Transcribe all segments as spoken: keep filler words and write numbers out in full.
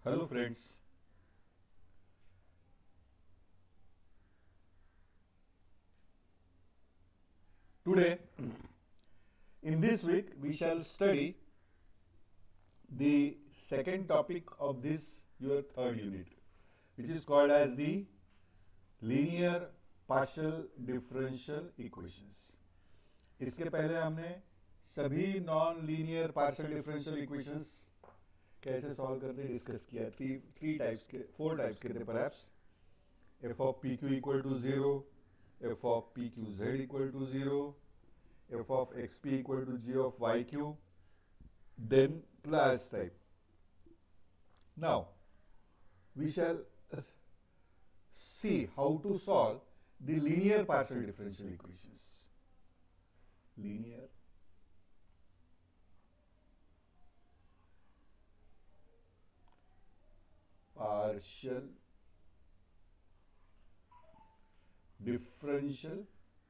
Hello friends, today in this week we shall study the second topic of this your third unit, which is called as the linear partial differential equations. इसके पहले हमने सभी non linear partial differential equations कैसे solve करते हैं discuss किया. Three three types के four types के थे perhaps. F of P Q equal to zero, F of P Q Z equal to zero, f of xp equal to g of yq, then plus type. Now we shall see how to solve the linear partial differential equations. Linear partial differential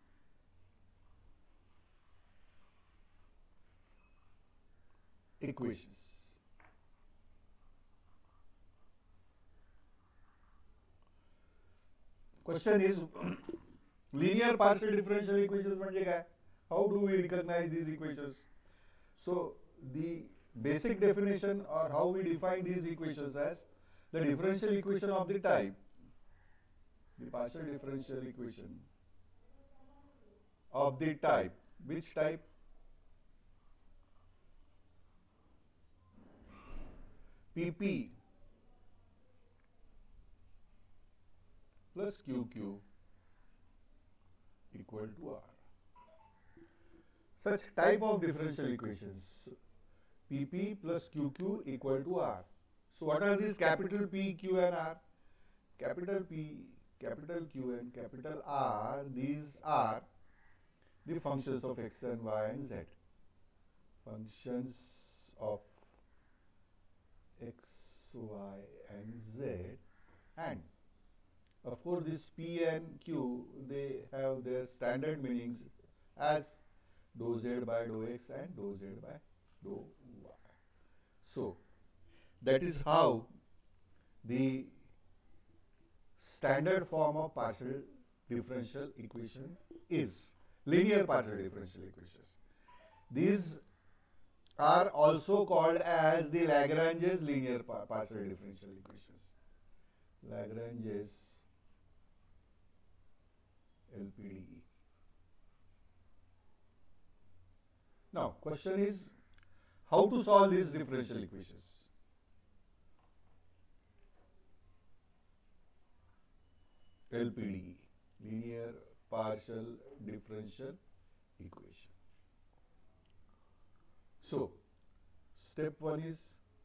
equations. Question is linear partial differential equations म्हणजे काय? How do we recognize these equations? So the basic definition or how we define these equations as the differential equation of the type, the partial differential equation of the type, which type? P P plus Q Q equal to R. Such type of differential equations, P P plus Q Q equal to R. So what are these capital P, Q and R? Capital P, capital Q and capital R, these are the functions of X and Y and Z. Functions of X, Y and Z, and of course this P and Q, they have their standard meanings as dou Z by dou X and dou Z by dou Y. So that is how the standard form of partial differential equation is, linear partial differential equations. These are also called as the Lagrange's linear partial differential equations. Lagrange's L P D E. Now, question is how to solve these differential equations. L P D E, linear partial differential equation. So, step one is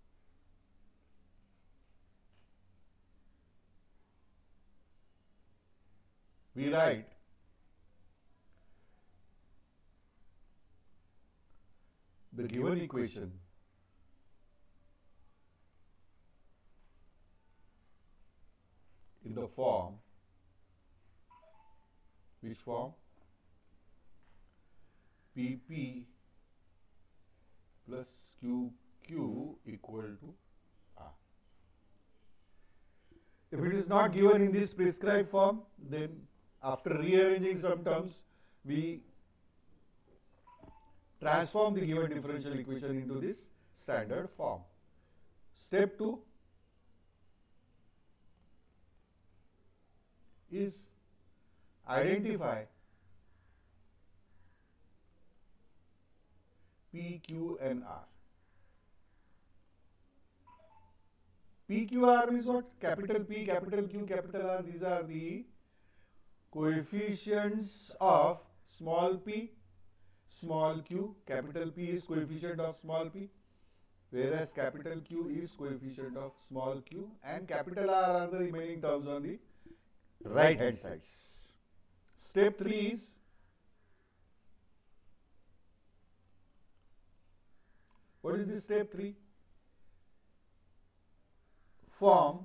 we write the given equation in the form, which form? P P plus Q Q equal to R. If it is not given in this prescribed form, then after rearranging some terms, we transform the given differential equation into this standard form. Step two is identify P, Q and R. P, Q, R means what? Capital P, capital Q, capital R. These are the coefficients of small p, small q. Capital P is coefficient of small p, whereas capital Q is coefficient of small q, and capital R are the remaining terms on the right hand sides. Step three is what is this step three? Form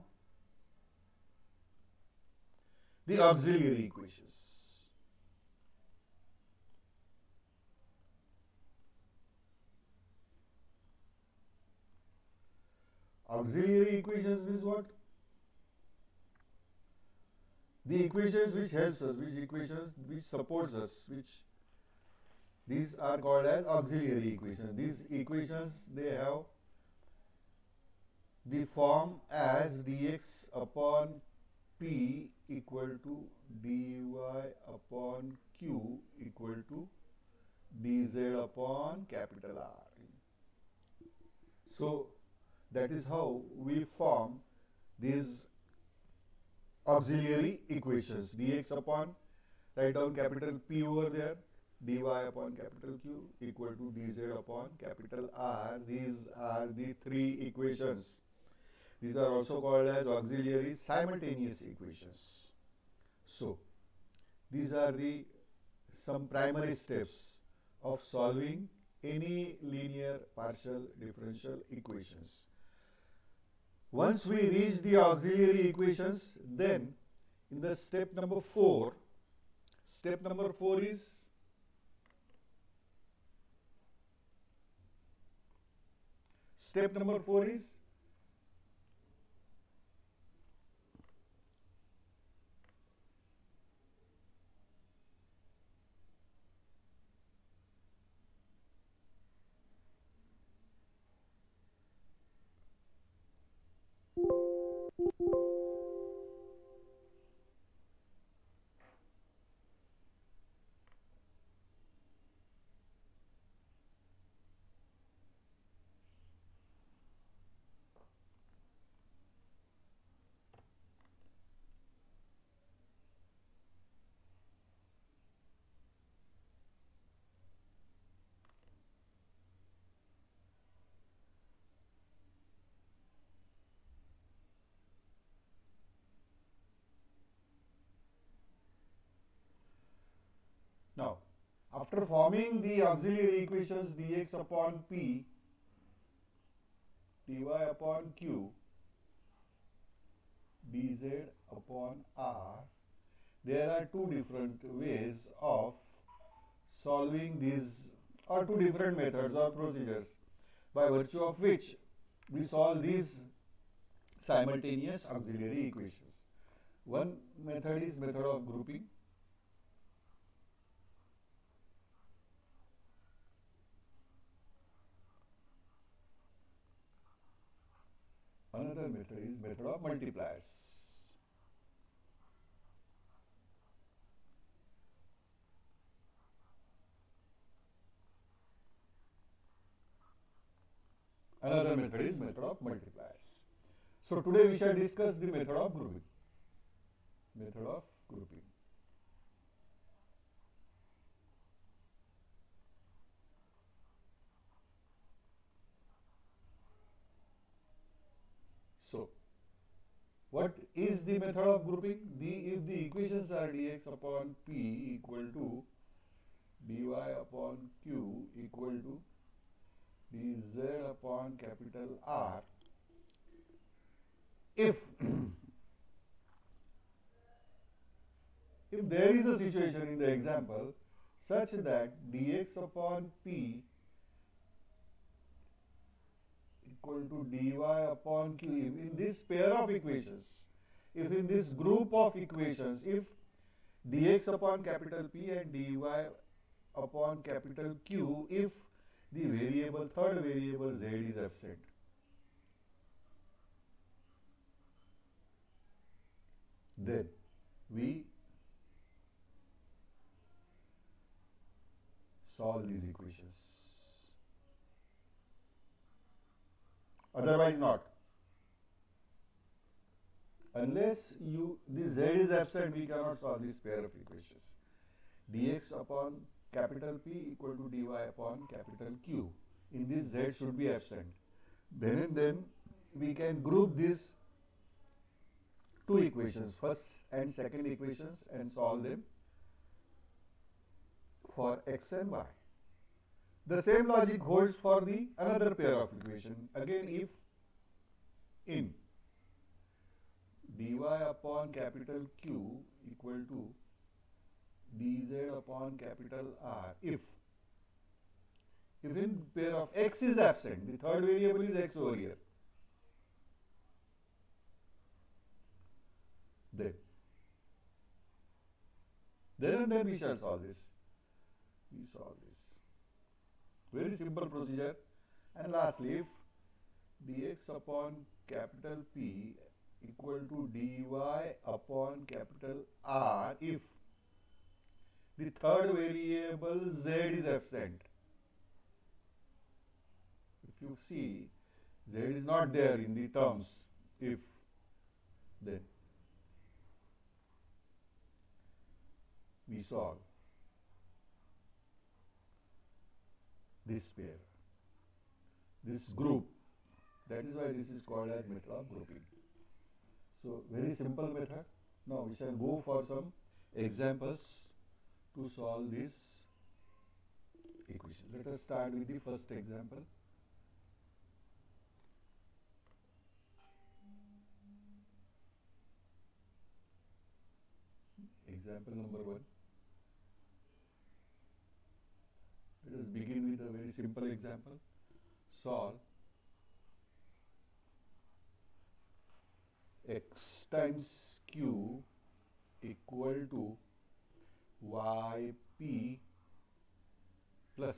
the auxiliary equations. Auxiliary equations means what? The equations which helps us, which equations which supports us, which these are called as auxiliary equations. These equations, they have the form as dx upon p equal to dy upon q equal to dz upon capital R. So that is how we form these auxiliary equations. Dx upon, write down capital P over there, dy upon capital Q equal to dz upon capital R. These are the three equations. These are also called as auxiliary simultaneous equations. So these are the some primary steps of solving any linear partial differential equations. Once we reach the auxiliary equations, then in the step number four, step number four is step number four is now, after forming the auxiliary equations dx upon p, dy upon q, dz upon r, there are two different ways of solving these, or two different methods or procedures by virtue of which we solve these simultaneous auxiliary equations. One method is method of grouping. Another method is method of multipliers. Another method is method of multipliers. So today we shall discuss the method of grouping. Method of grouping. So, what is the method of grouping? The, if the equations are dx upon p equal to dy upon q equal to dz upon capital R, if if there is a situation in the example such that dx upon p equal to dy upon q, in this pair of equations, if in this group of equations, if dx upon capital P and dy upon capital Q, if the variable, third variable z is absent, then we solve these equations. Otherwise not. Unless you this z is absent, we cannot solve this pair of equations. Dx upon capital P equal to dy upon capital Q. In this z should be absent. Then and then we can group these two equations, first and second equations, and solve them for x and y. The same logic holds for the another pair of equation. Again, if in dy upon capital Q equal to dz upon capital R, if if in pair of x is absent, the third variable is x over here, Then, then and then we shall solve this. We solve this. Very simple procedure. And lastly, if dx upon capital P equal to dy upon capital R, if the third variable z is absent. If you see, z is not there in the terms. If, then we solve this pair, this group. That is why this is called as method of grouping. So, very simple method. Now, we shall go for some examples to solve this equation. Let us start with the first example. Example number one. Let us begin with a very simple example. Solve x times q equal to yp plus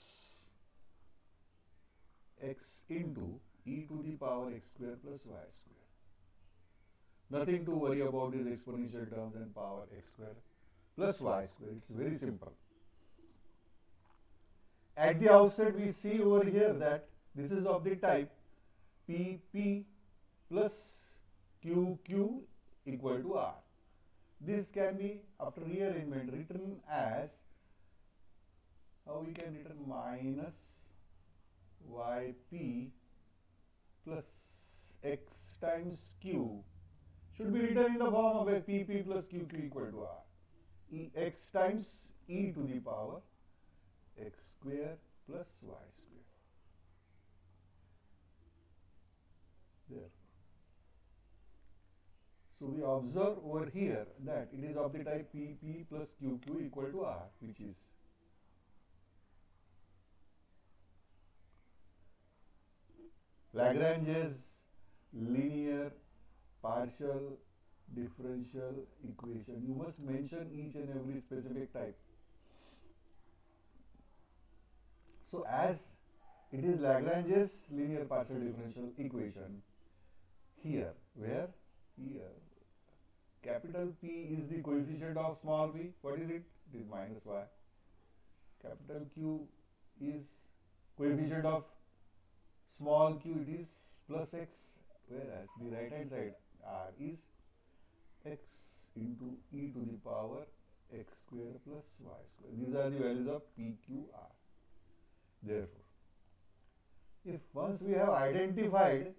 x into e to the power x square plus y square. Nothing to worry about these exponential terms and power x square plus y square. It's very simple. At the outset, we see over here that this is of the type P P plus Q Q equal to R. This can be, after rearrangement, written as, how we can written minus yp plus x times q should be written in the form of a pp plus qq equal to r. E x times e to the power x square plus y square. There. So we observe over here that it is of the type pp plus qq equal to r, which is Lagrange's linear partial differential equation. You must mention each and every specific type. So as it is Lagrange's linear partial differential equation, here, where? Here. Capital P is the coefficient of small p. What is it? It is minus y. Capital Q is coefficient of small q, it is plus x, whereas the right hand side r is x into e to the power x square plus y square. These are the values of p, q, r. Therefore, if once we have identified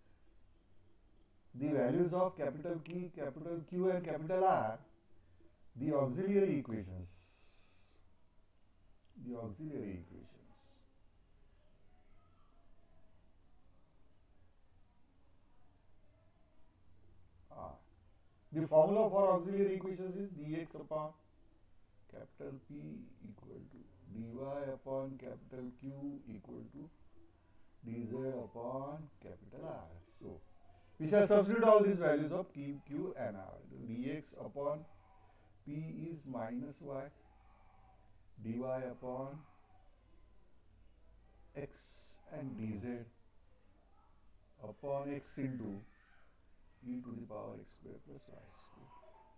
the values of capital P, capital Q and capital R, the auxiliary equations, the auxiliary equations are, the formula for auxiliary equations is dx upon capital P equal to dy upon capital Q equal to dz upon capital R. So, we shall substitute all these values of Q, Q and R. Dx upon P is minus y, dy upon x and dz upon x into e to the power x square plus y square.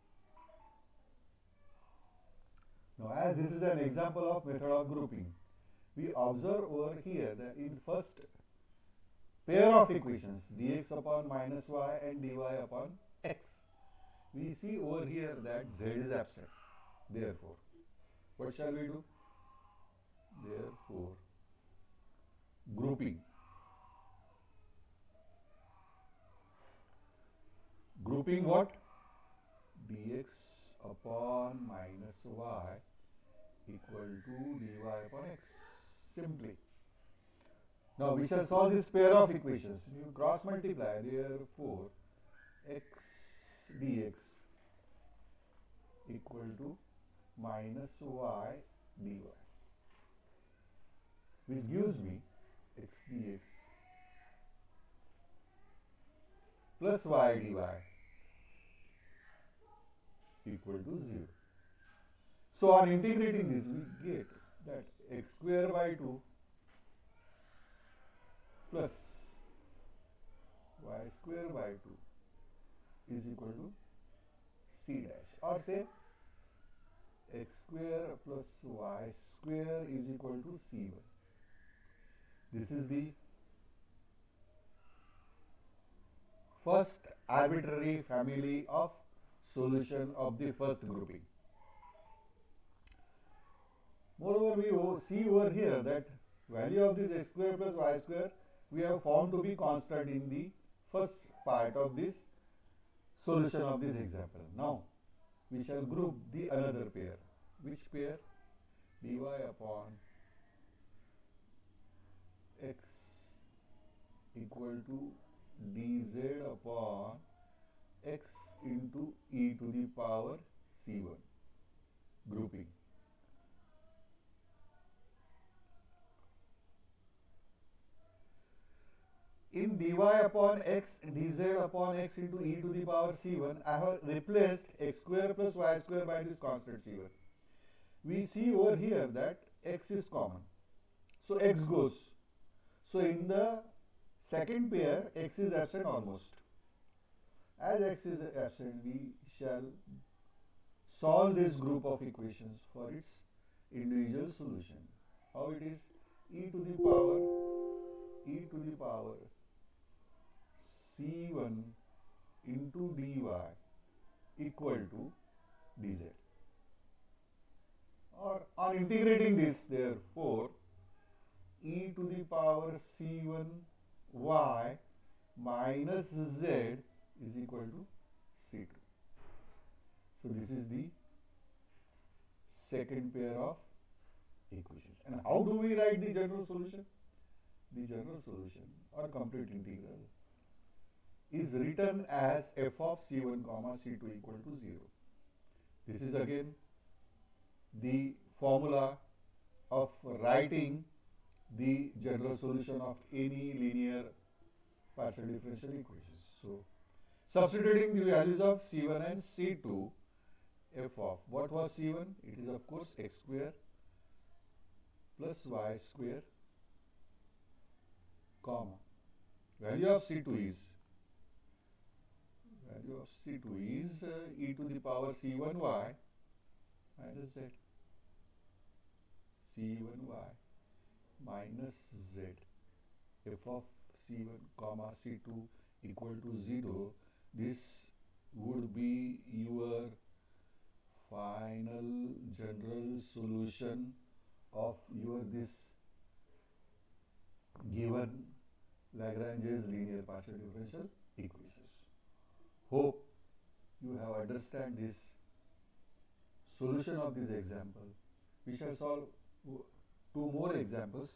Now, as this is an example of method of grouping, we observe over here that in first pair of equations, dx upon minus y and dy upon x, we see over here that z is absent. Therefore, what shall we do? Therefore, grouping. Grouping what? Dx upon minus y equal to dy upon x. Simply. Now we shall solve this pair of equations. You cross multiply, therefore x dx equal to minus y dy, which gives me x dx plus y dy equal to zero. So on integrating this, we get that x square by two plus y square by two is equal to c dash, or say x square plus y square is equal to c one. This is the first arbitrary family of solution of the first grouping. Moreover, we see over here that value of this x square plus y square we have found to be constant in the first part of this solution of this example. Now we shall group the another pair. Which pair? Dy upon x equal to dz upon x into e to the power c one grouping. In dy upon x dz upon x into e to the power c one, I have replaced x square plus y square by this constant c one. We see over here that x is common, so x goes. So in the second pair, x is absent almost. As x is absent, we shall solve this group of equations for its individual solution. How it is? E to the power e to the power c one into dy equal to dz. Or on integrating this, therefore, e to the power c one y minus z is equal to c two. So this is the second pair of equations. And how do we write the general solution? The general solution or complete integral is written as f of c one comma c two equal to zero. This is again the formula of writing the general solution of any linear partial differential equations. So substituting the values of c one and c two, f of what was c one? It is of course x square plus y square comma value of c two is value of c two is uh, e to the power c one y minus z, c one y minus z, f of c one comma c two equal to zero. This would be your final general solution of your this given Lagrange's linear partial differential equations. Hope you have understand this solution of this example. We shall solve two more examples.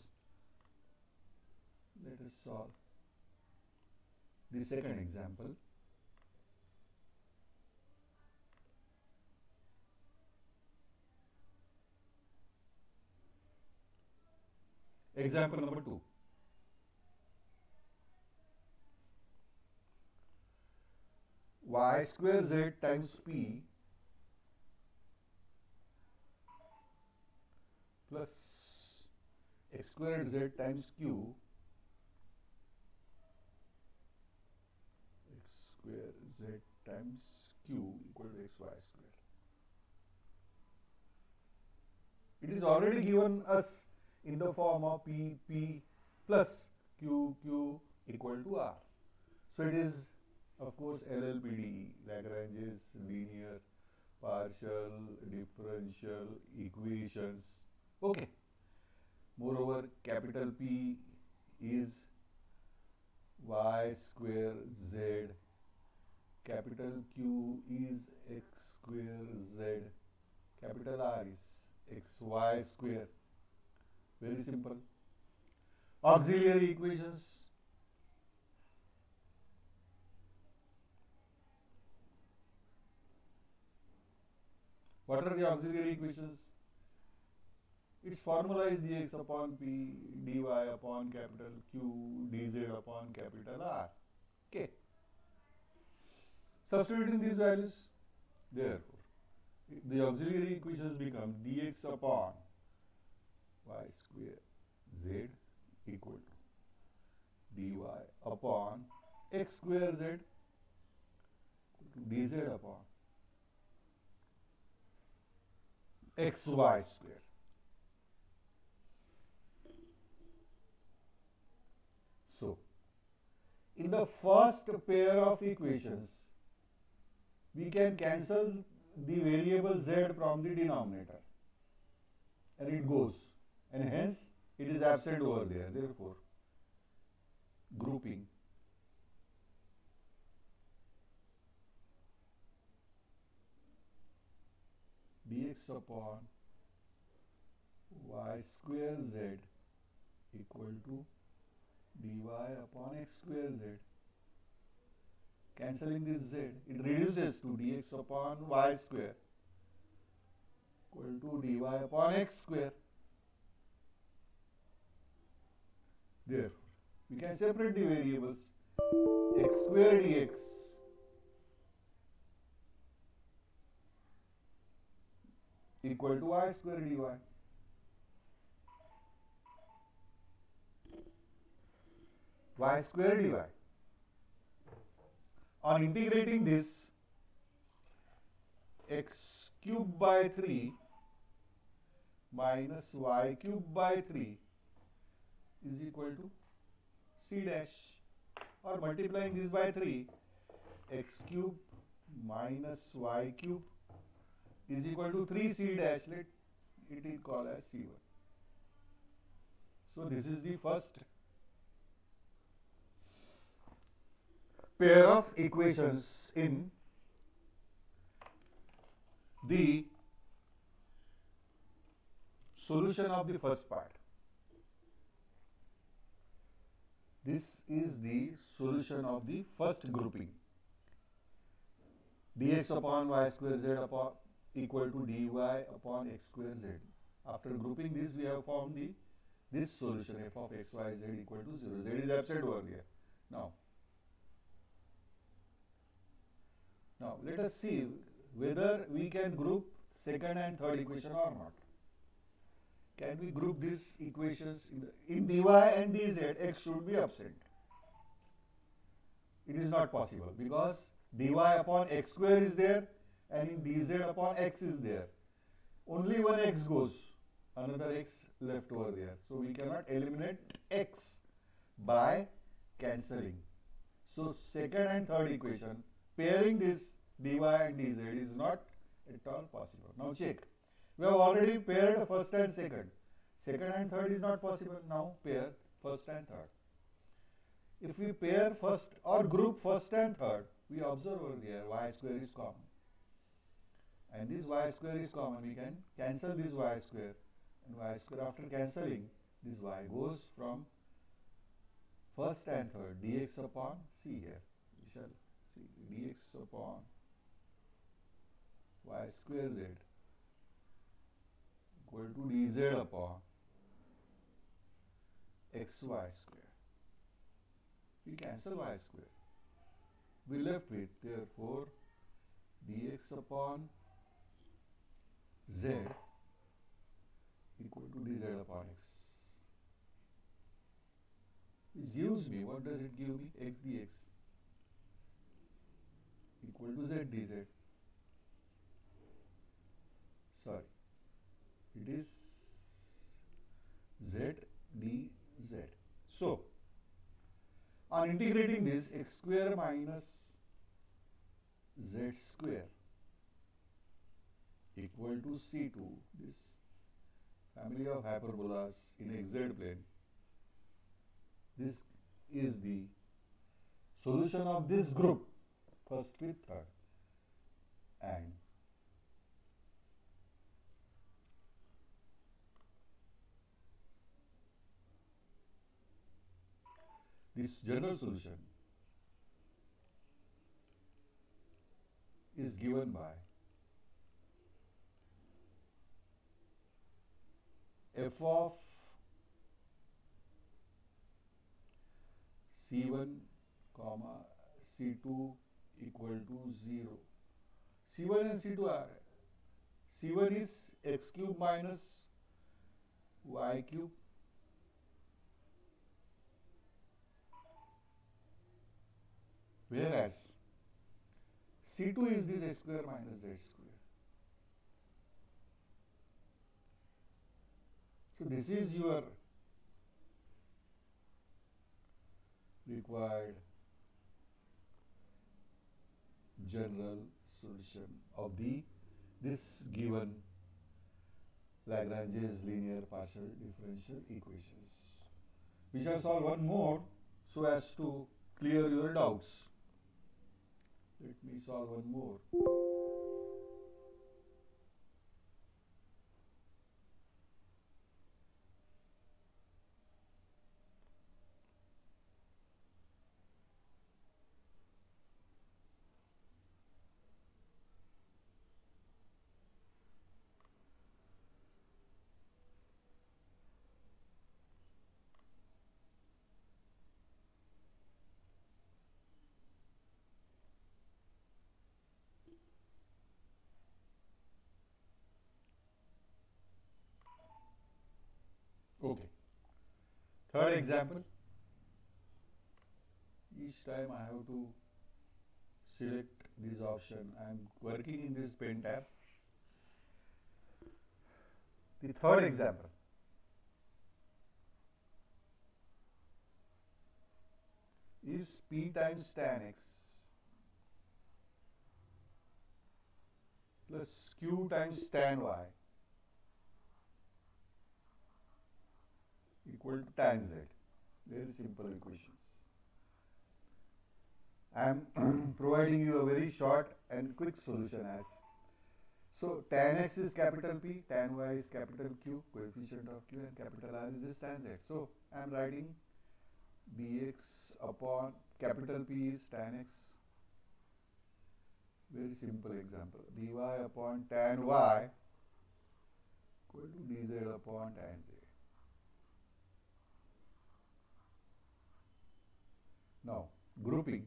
Let us solve the second example. Example number two. Y square z times p plus x squared z times q, x square z times q equal to xy square. It is already given us in the form of p p plus q q equal to r. So it is of course L L P D E, Lagrange's linear partial differential equations. Okay. Moreover, capital P is y square z, capital Q is x square z, capital R is xy square. Very simple. Auxiliary equations. What are the auxiliary equations? Its formula is dx upon p, dy upon capital Q, dz upon capital R. Okay. Substituting these values, therefore, the auxiliary equations become dx upon y square z equal to dy upon x square z dz upon xy square. So, in the first pair of equations, we can cancel the variable z from the denominator and it goes, and hence it is absent over there. Therefore, grouping dx upon y square z equal to dy upon x square z. Cancelling this z, it reduces to dx upon y square equal to dy upon x square. Therefore, we can separate the variables. X square dx equal to y square dy. Y square dy. On integrating this, x cube by three minus y cube by three is equal to c dash, or multiplying this by three, x cube minus y cube is equal to three c dash, let it is called as c one. So this is the first pair of equations in the solution of the first part. This is the solution of the first grouping. Dx upon y square z upon equal to dy upon x square z. After grouping this, we have formed the this solution f of x y z equal to zero. Z is absent over here. Now, now let us see whether we can group second and third equation or not. Can we group these equations in, the, in dy and dz? X should be absent. It is not possible because dy upon x square is there and in dz upon x is there. Only one x goes, another x left over there. So we cannot eliminate x by cancelling. So second and third equation, pairing this dy and dz is not at all possible. Now check. We have already paired first and second. Second and third is not possible. Now pair first and third. If we pair first or group first and third, we observe over there y square is common. And this y square is common. We can cancel this y square. And y square, after cancelling, this y goes from first and third. Dx upon, see here. We shall see dx upon y square z equal to dz upon xy square. We cancel y square. We left with, therefore, dx upon z equal to dz upon x. Which gives me, what does it give me? X dx equal to z dz. Sorry. It is z dz. So, on integrating this, x square minus z square equal to c two, this family of hyperbolas in xz plane. This is the solution of this group, first with third, and this general solution is given by f of c one comma c two equal to zero. c one and c two are C one is x cube minus y cube. Whereas C two is this x square minus z square. So this is your required general solution of the this given Lagrange's linear partial differential equations. We shall solve one more so as to clear your doubts. Let me solve one more. Okay. Third example. Each time I have to select this option. I am working in this pen tab. The third example. Is P times tan x plus Q times tan y equal to tan z. Very simple equations. I am providing you a very short and quick solution as. So tan x is capital P, tan y is capital Q, coefficient of Q, and capital R is this tan z. So I am writing dx upon capital P is tan x. Very simple example. Dy upon tan y equal to dz upon tan z. Now, grouping.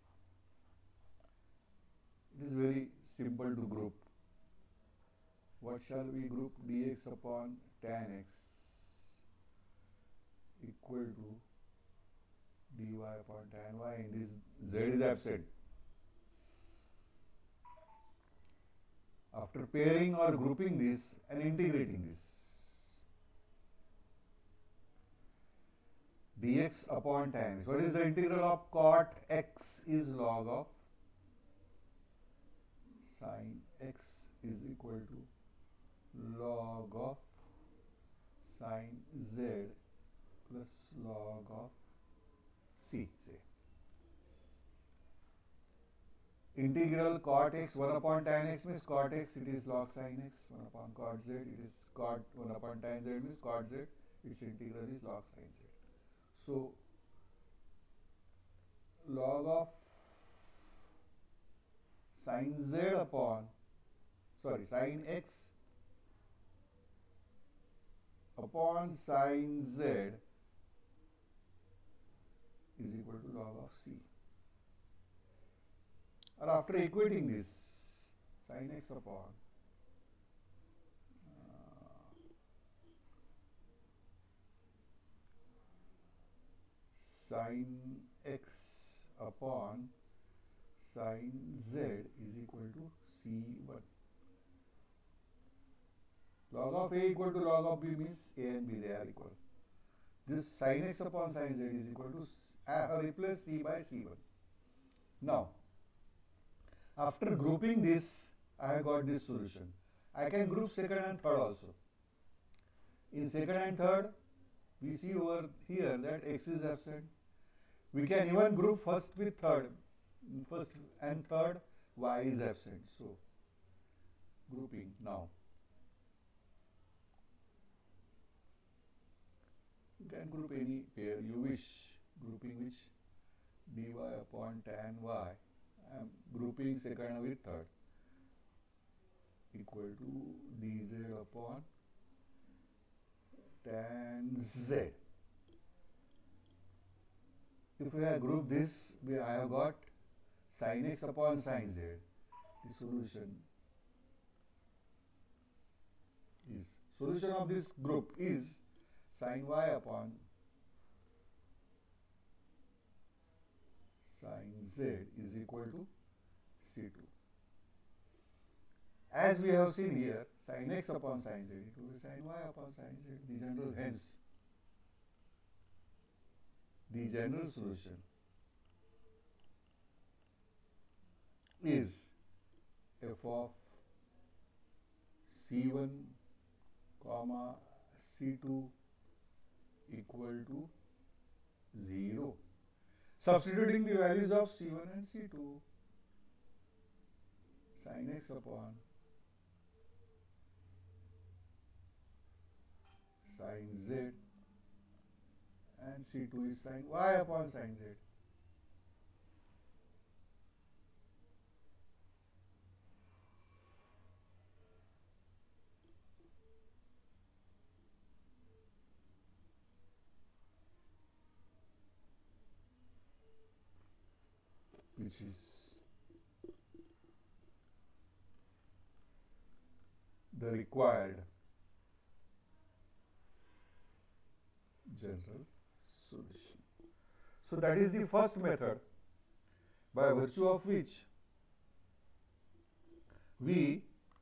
It is very simple to group. What shall we group? Dx upon tan x equal to dy upon tan y, and this z is absent. After pairing or grouping this and integrating this, dx upon tan x. What is the integral of cot x is log of sin x is equal to log of sin z plus log of c, say. Integral cot x one upon tan x means cot x, it is log sin x, one upon cot z, it is cot one upon tan z means cot z, its integral is log sin z. So, log of sin z upon, sorry, sin x upon sin z is equal to log of c. Or after equating this, sin x upon uh, sin x upon sin z is equal to c one. Log of a equal to log of b means a and b, they are equal. This sin x upon sin z is equal to uh, replace c by c one. Now, after grouping this, I have got this solution. I can group second and third also. In second and third, we see over here that x is absent. We can even group first with third. In first and third, y is absent. So, grouping now. You can group any pair you wish, grouping which dy upon tan y. I am grouping second with third equal to dz upon tan z. If we have grouped this, we I have got sin x upon sin z. The solution solution of this group is sin y upon sin z is equal to C two. As we have seen here, sin x upon sin z, it will be sin y upon sin z, the general, hence, the general solution is f of C one comma C two equal to zero. Substituting the values of C one and C two, sin x upon sin z and C two is sin y upon sin z. Which is the required general solution. So that is the first method by virtue of which we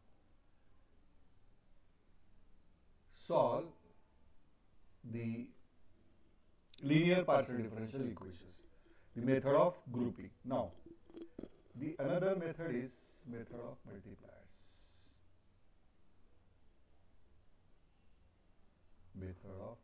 solve the linear partial differential equations, the method of grouping. Now, the another method is method of multipliers. Method of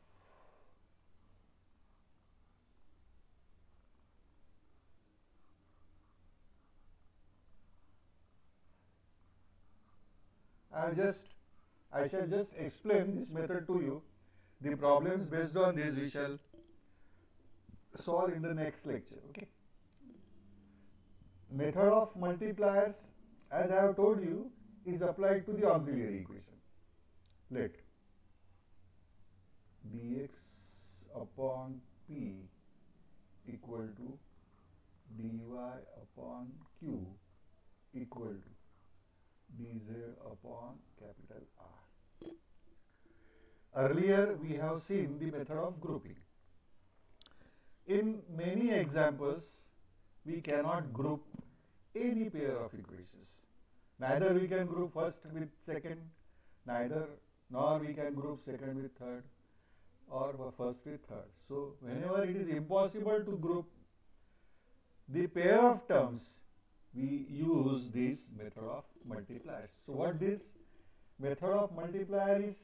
I just I shall just explain this method to you. The problems based on this we shall solve in the next lecture. Okay. Method of multipliers, as I have told you, is applied to the auxiliary equation. Let dx upon p equal to dy upon q equal to dz upon capital R. Earlier we have seen the method of grouping. In many examples, we cannot group any pair of equations. Neither we can group first with second, neither nor we can group second with third, or first with third. So whenever it is impossible to group the pair of terms, we use this method of multipliers. So what this method of multiplier is?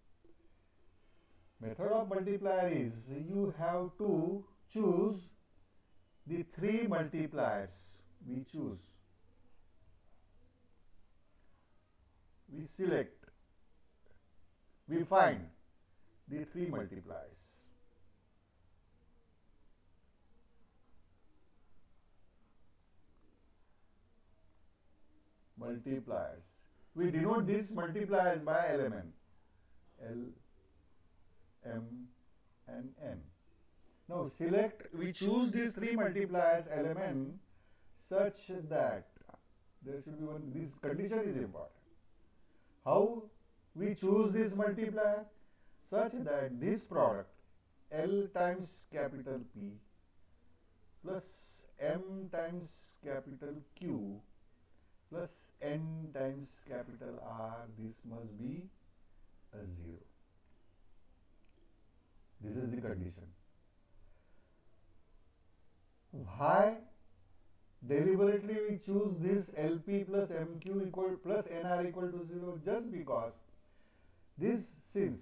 Method of multiplier is you have to choose the three multipliers. We choose, we select, we find the three multipliers. Multipliers. We denote these multipliers by L M N. L, M, and N. Now select, we choose these three multipliers L M N such that there should be one, this condition is important. How we choose this multiplier? Such that this product L times capital P plus M times capital Q plus N times capital R, this must be a zero. This is the condition. Why deliberately we choose this L P plus M Q equal plus N R equal to zero? Just because this, since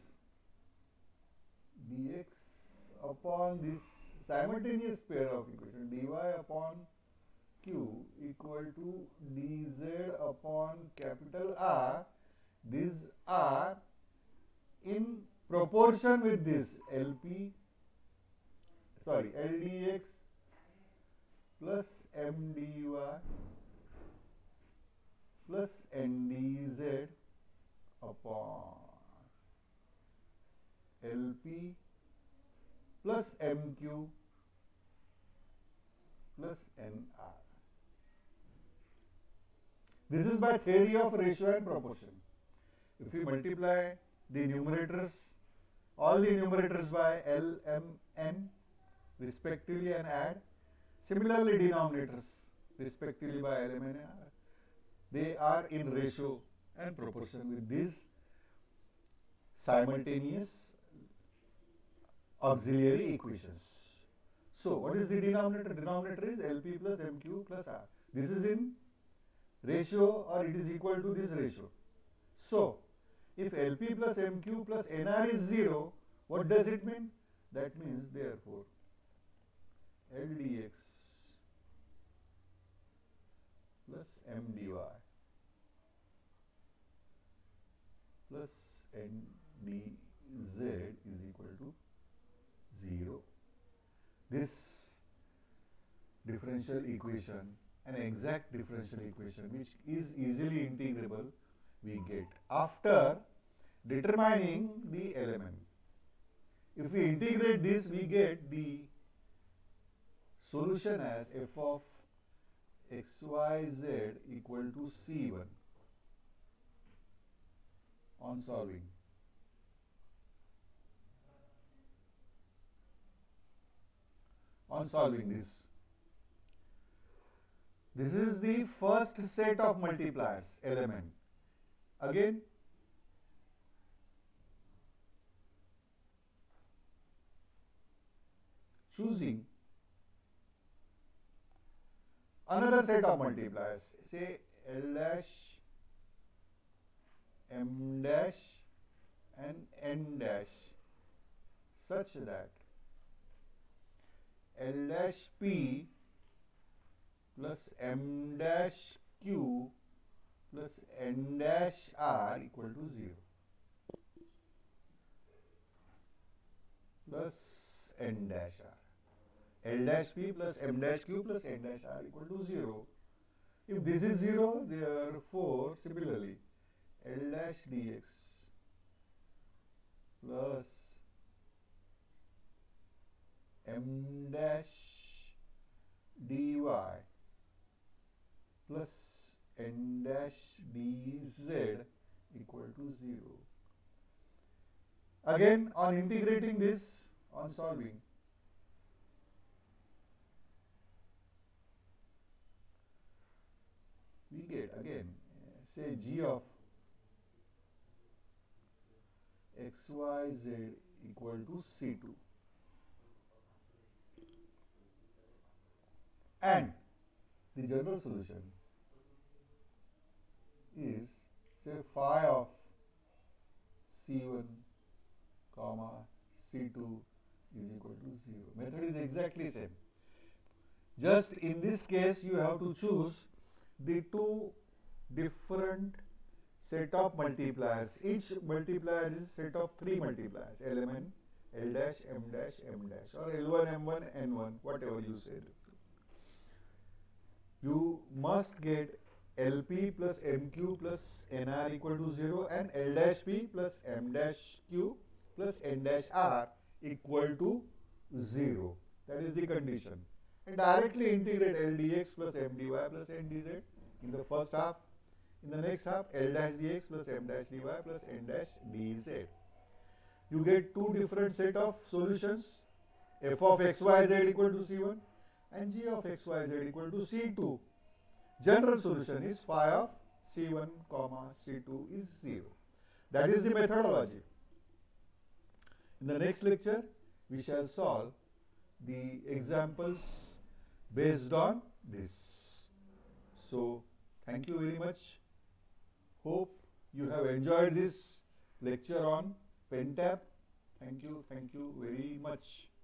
dx upon this simultaneous pair of equation dy upon q equal to dz upon capital R, these are in proportion with this L P, sorry, L dx plus M dy plus N dz upon L P plus M Q plus N R. This is by theory of ratio and proportion. If we multiply the numerators, all the numerators by L, M, N respectively and add. Similarly, denominators respectively by L, M, N, and R. They are in ratio and proportion with these simultaneous auxiliary equations. So, what is the denominator? Denominator is L P plus M Q plus R. This is in ratio or it is equal to this ratio. So, if L P plus M Q plus N R is zero, what does it mean? That means therefore L D X plus M D Y plus N D Z is equal to zero. This differential equation, an exact differential equation which is easily integrable, we get after determining the element. If we integrate this, we get the solution as f of xyz equal to C one on solving. On solving this. This is the first set of multipliers element. Again, choosing another set of multipliers, say L dash, M dash and N dash, such that L dash P plus M dash Q plus N dash R equal to zero plus N dash R. L dash P plus M dash Q plus N dash R equal to zero. If this is zero, therefore similarly L dash dx plus M dash dy plus N dash dz equal to zero. Again, on integrating this, on solving, we get again, say g of xyz equal to C two. And the general solution is, say, phi of C one comma C two is equal to zero. Method is exactly same. Just in this case, you have to choose the two different set of multipliers. Each multiplier is set of three multipliers, L M N, L dash, M dash, M dash, or L one, M one, N one, whatever you say. You must get L P plus M Q plus N R equal to zero and L dash P plus M dash Q plus N dash R equal to zero. That is the condition. And directly integrate L dx plus M dy plus N dz in the first half. In the next half, L dash dx plus M dash dy plus N dash dz. You get two different set of solutions, f of xyz equal to C one and g of xyz equal to C two. General solution is phi of C one comma C two is zero. That is the methodology. In the next lecture, we shall solve the examples based on this. So, thank you very much. Hope you have enjoyed this lecture on PenTab. Thank you, thank you very much.